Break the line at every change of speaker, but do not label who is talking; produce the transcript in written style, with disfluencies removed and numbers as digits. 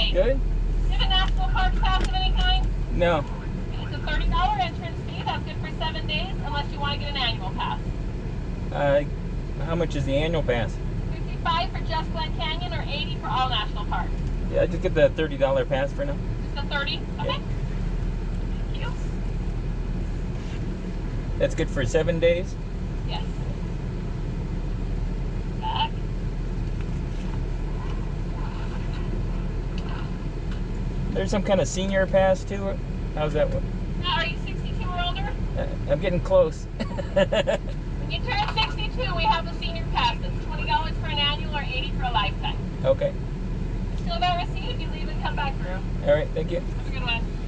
Good.
Do you have a national park pass of any kind?
No.
It's a $30 entrance fee. That's good for 7 days, unless you want to get an annual pass.
How much is the annual pass?
$55 for just Glen Canyon or $80 for all national parks.
Yeah, just get the $30 pass for now.
Just the 30? Okay.
Yeah.
Thank you.
That's good for 7 days?
Yes. Back.
There's some kind of senior pass too? How's that one?
Now, are you 62 or older?
I'm getting close.
When you turn 62, we have the senior pass. It's $20 for an annual or $80 for a lifetime.
Okay.
Still got a receipt if you leave and come back through.
All right, thank you.
Have a good one.